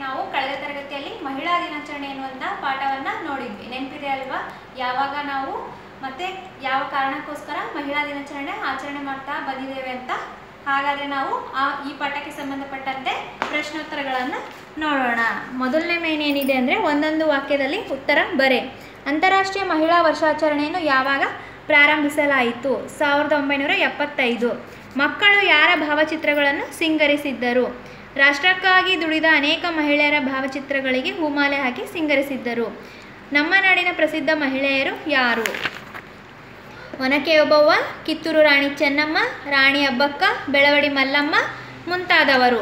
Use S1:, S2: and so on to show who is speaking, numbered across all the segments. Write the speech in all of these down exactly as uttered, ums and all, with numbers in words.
S1: ನಾವು ಕಳೆದ ತರಗತಿಯಲ್ಲಿ ಮಹಿಳಾ ದಿನಾಚರಣೆ ಎನ್ನುವಂಥ ಪಾಠವನ್ನು ನೋಡಿದ್ವಿ. ನೆನಪಿದೆ ಅಲ್ವಾ? ಯಾವಾಗ ನಾವು ಮತ್ತೆ ಯಾವ ಕಾರಣಕ್ಕೋಸ್ಕರ ಮಹಿಳಾ ದಿನಾಚರಣೆ ಆಚರಣೆ ಮಾಡ್ತಾ ಬಂದಿದ್ದೇವೆ ಅಂತ. ಹಾಗಾದರೆ ನಾವು ಆ ಈ ಪಾಠಕ್ಕೆ ಸಂಬಂಧಪಟ್ಟಂತೆ ಪ್ರಶ್ನೋತ್ತರಗಳನ್ನು ನೋಡೋಣ. ಮೊದಲನೇ ಮೇನ್ ಏನಿದೆ ಅಂದರೆ ಒಂದೊಂದು ವಾಕ್ಯದಲ್ಲಿ ಉತ್ತರ ಬರೆ. ಅಂತಾರಾಷ್ಟ್ರೀಯ ಮಹಿಳಾ ವರ್ಷಾಚರಣೆಯನ್ನು ಯಾವಾಗ ಪ್ರಾರಂಭಿಸಲಾಯಿತು? ಸಾವಿರದ ಒಂಬೈನೂರ ಎಪ್ಪತ್ತೈದು. ಮಕ್ಕಳು ಯಾರ ಭಾವಚಿತ್ರಗಳನ್ನು ಸಿಂಗರಿಸಿದ್ದರು? ರಾಷ್ಟ್ರಕ್ಕಾಗಿ ದುಡಿದ ಅನೇಕ ಮಹಿಳೆಯರ ಭಾವಚಿತ್ರಗಳಿಗೆ ಹೂಮಾಲೆ ಹಾಕಿ ಸಿಂಗರಿಸಿದ್ದರು. ನಮ್ಮ ನಾಡಿನ ಪ್ರಸಿದ್ಧ ಮಹಿಳೆಯರು ಯಾರು? ಒನಕೆ ಓಬವ್ವ, ಕಿತ್ತೂರು ರಾಣಿ ಚೆನ್ನಮ್ಮ, ರಾಣಿ ಅಬ್ಬಕ್ಕ, ಬೆಳವಡಿ ಮಲ್ಲಮ್ಮ ಮುಂತಾದವರು.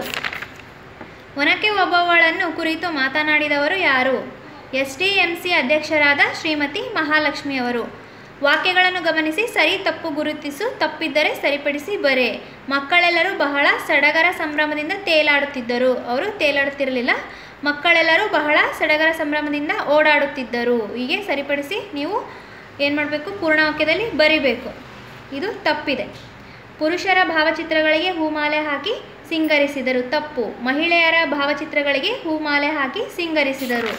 S1: ಒನಕೆ ಓಬವ್ವಳನ್ನು ಕುರಿತು ಮಾತನಾಡಿದವರು ಯಾರು? ಎಸ್ ಡಿ ಎಂ ಸಿ ಅಧ್ಯಕ್ಷರಾದ ಶ್ರೀಮತಿ ಮಹಾಲಕ್ಷ್ಮಿಯವರು. ವಾಕ್ಯಗಳನ್ನು ಗಮನಿಸಿ ಸರಿ ತಪ್ಪು ಗುರುತಿಸು, ತಪ್ಪಿದ್ದರೆ ಸರಿಪಡಿಸಿ ಬರೆ. ಮಕ್ಕಳೆಲ್ಲರೂ ಬಹಳ ಸಡಗರ ಸಂಭ್ರಮದಿಂದ ತೇಲಾಡುತ್ತಿದ್ದರು. ಅವರು ತೇಲಾಡುತ್ತಿರಲಿಲ್ಲ. ಮಕ್ಕಳೆಲ್ಲರೂ ಬಹಳ ಸಡಗರ ಸಂಭ್ರಮದಿಂದ ಓಡಾಡುತ್ತಿದ್ದರು. ಹೀಗೆ ಸರಿಪಡಿಸಿ ನೀವು ಏನು ಮಾಡಬೇಕು? ಪೂರ್ಣ ವಾಕ್ಯದಲ್ಲಿ ಬರಿಬೇಕು. ಇದು ತಪ್ಪಿದೆ. ಪುರುಷರ ಭಾವಚಿತ್ರಗಳಿಗೆ ಹೂಮಾಲೆ ಹಾಕಿ ಸಿಂಗರಿಸಿದರು. ತಪ್ಪು. ಮಹಿಳೆಯರ ಭಾವಚಿತ್ರಗಳಿಗೆ ಹೂಮಾಲೆ ಹಾಕಿ ಸಿಂಗರಿಸಿದರು.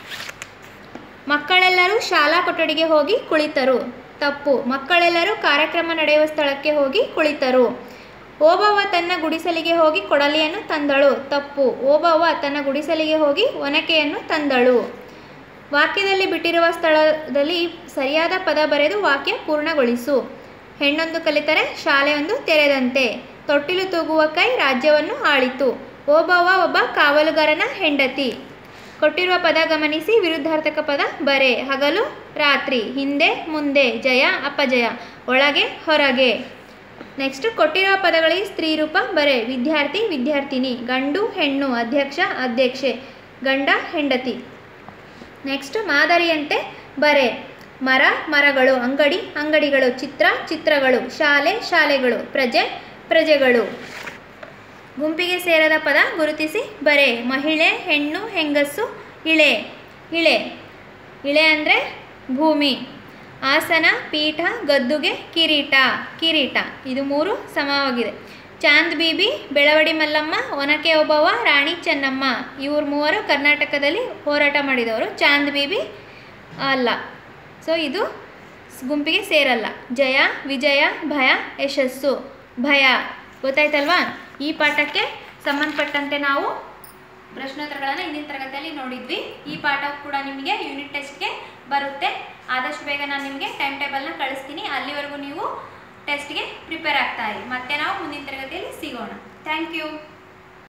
S1: ಮಕ್ಕಳೆಲ್ಲರೂ ಶಾಲಾ ಕೊಠಡಿಗೆ ಹೋಗಿ ಕುಳಿತರು. ತಪ್ಪು. ಮಕ್ಕಳೆಲ್ಲರೂ ಕಾರ್ಯಕ್ರಮ ನಡೆಯುವ ಸ್ಥಳಕ್ಕೆ ಹೋಗಿ ಕುಳಿತರು. ಓಬವ್ವ ತನ್ನ ಗುಡಿಸಲಿಗೆ ಹೋಗಿ ಕೊಡಲಿಯನ್ನು ತಂದಳು. ತಪ್ಪು. ಓಬವ್ವ ತನ್ನ ಗುಡಿಸಲಿಗೆ ಹೋಗಿ ಒನಕೆಯನ್ನು ತಂದಳು. ವಾಕ್ಯದಲ್ಲಿ ಬಿಟ್ಟಿರುವ ಸ್ಥಳದಲ್ಲಿ ಸರಿಯಾದ ಪದ ಬರೆದು ವಾಕ್ಯ ಪೂರ್ಣಗೊಳಿಸು. ಹೆಣ್ಣೊಂದು ಕಲಿತರೆ ಶಾಲೆಯೊಂದು ತೆರೆದಂತೆ. ತೊಟ್ಟಿಲು ತೂಗುವ ಕೈ ರಾಜ್ಯವನ್ನು ಆಳಿತು. ಓಬವ್ವ ಒಬ್ಬ ಕಾವಲುಗಾರನ ಹೆಂಡತಿ. ಕೊಟ್ಟಿರುವ ಪದ ಗಮನಿಸಿ ವಿರುದ್ಧಾರ್ಥಕ ಪದ ಬರೆ. ಹಗಲು ರಾತ್ರಿ, ಹಿಂದೆ ಮುಂದೆ, ಜಯ ಅಪಜಯ, ಒಳಗೆ ಹೊರಗೆ. ನೆಕ್ಸ್ಟ್ ಕೊಟ್ಟಿರುವ ಪದಗಳಿಗೆ ಸ್ತ್ರೀ ರೂಪ ಬರೆ. ವಿದ್ಯಾರ್ಥಿ ವಿದ್ಯಾರ್ಥಿನಿ, ಗಂಡು ಹೆಣ್ಣು, ಅಧ್ಯಕ್ಷ ಅಧ್ಯಕ್ಷೆ, ಗಂಡ ಹೆಂಡತಿ. ನೆಕ್ಸ್ಟ್ ಮಾದರಿಯಂತೆ ಬರೆ. ಮರ ಮರಗಳು, ಅಂಗಡಿ ಅಂಗಡಿಗಳು, ಚಿತ್ರ ಚಿತ್ರಗಳು, ಶಾಲೆ ಶಾಲೆಗಳು, ಪ್ರಜೆ ಪ್ರಜೆಗಳು. ಗುಂಪಿಗೆ ಸೇರದ ಪದ ಗುರುತಿಸಿ ಬರೆ. ಮಹಿಳೆ, ಹೆಣ್ಣು, ಹೆಂಗಸು, ಇಳೆ ಇಳೆ ಇಳೆ ಅಂದರೆ ಭೂಮಿ. ಆಸನ, ಪೀಠ, ಗದ್ದುಗೆ, ಕಿರೀಟ ಕಿರೀಟ. ಇದು ಮೂರು ಸಮವಾಗಿದೆ. ಚಾಂದ್ ಬೀಬಿ, ಬೆಳವಡಿ ಮಲ್ಲಮ್ಮ, ಒನಕೆ ಓಬವ್ವ, ರಾಣಿ ಚೆನ್ನಮ್ಮ ಇವರು ಮೂವರು ಕರ್ನಾಟಕದಲ್ಲಿ ಹೋರಾಟ ಮಾಡಿದವರು. ಚಾಂದ್ ಬೀಬಿ ಅಲ್ಲ. ಸೊ ಇದು ಗುಂಪಿಗೆ ಸೇರಲ್ಲ. ಜಯ, ವಿಜಯ, ಭಯ, ಯಶಸ್ಸು, ಭಯ. ಗೊತ್ತಾಯ್ತಲ್ವಾ? ಈ ಪಾಠಕ್ಕೆ ಸಂಬಂಧಪಟ್ಟಂತೆ ನಾವು ಪ್ರಶ್ನೋತ್ತರಗಳನ್ನು ಹಿಂದಿನ ತರಗತಿಯಲ್ಲಿ ನೋಡಿದ್ವಿ. ಈ ಪಾಠ ಕೂಡ ನಿಮಗೆ ಯೂನಿಟ್ ಟೆಸ್ಟ್ಗೆ ಬರುತ್ತೆ. ಆದಷ್ಟು ಬೇಗ ನಾನು ನಿಮಗೆ ಟೈಮ್ ಟೇಬಲ್ನ ಕಳಿಸ್ತೀನಿ. ಅಲ್ಲಿವರೆಗೂ ನೀವು ಟೆಸ್ಟ್ಗೆ ಪ್ರಿಪೇರ್ ಆಗ್ತಾ ಇರಿ. ಮತ್ತೆ ನಾವು ಮುಂದಿನ ತರಗತಿಯಲ್ಲಿ ಸಿಗೋಣ. Thank you.